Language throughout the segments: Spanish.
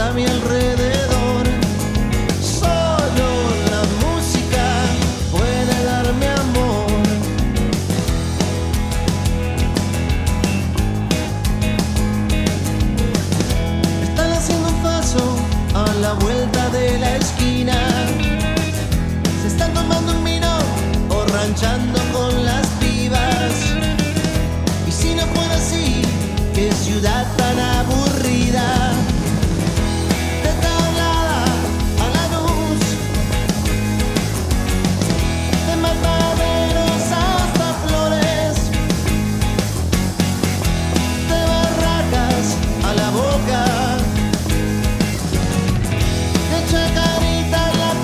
a mi alrededor. Solo la música puede darme amor. Están haciendo un paso a la vuelta de la esquina. Se están tomando un vino o ranchando con las pibas. Y si no fuera así, qué ciudad tan aburrida. De Tablada a Lanús, de Mataderos hasta Flores, de Barracas a La Boca, de Chacarita a La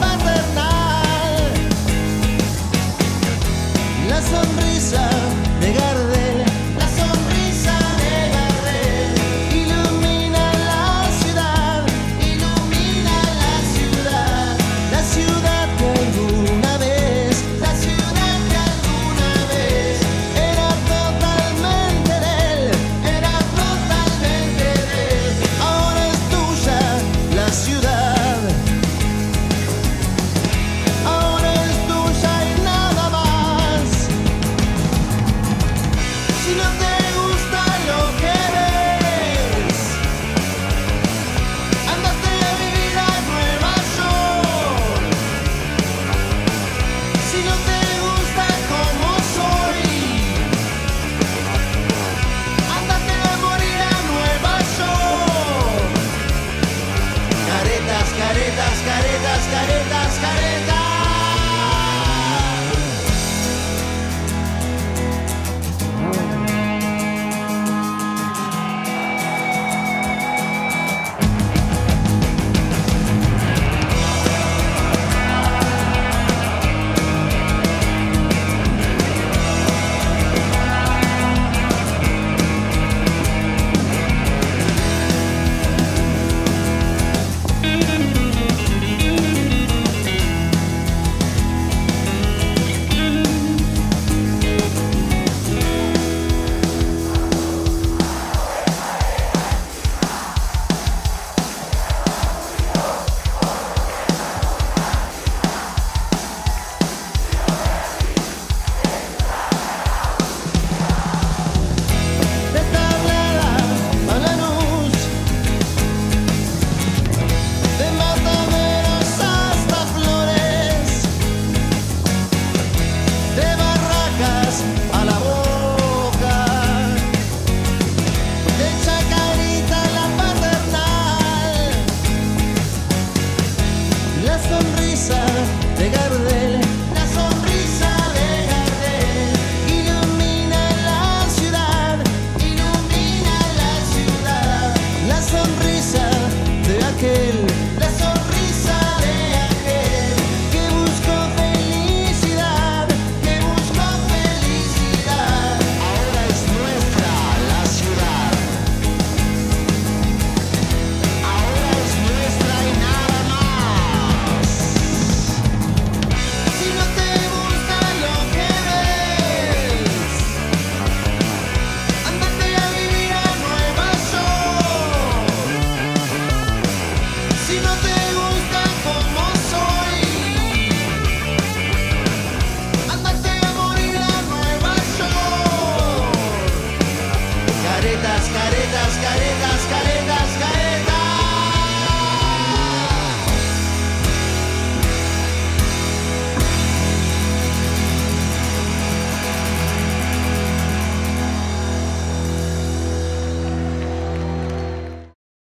Paternal, la sonrisa de Gardel.